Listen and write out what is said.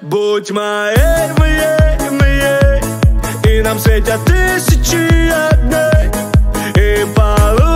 Будь моей, моей, моей, и нам светят тысячи огней, и получится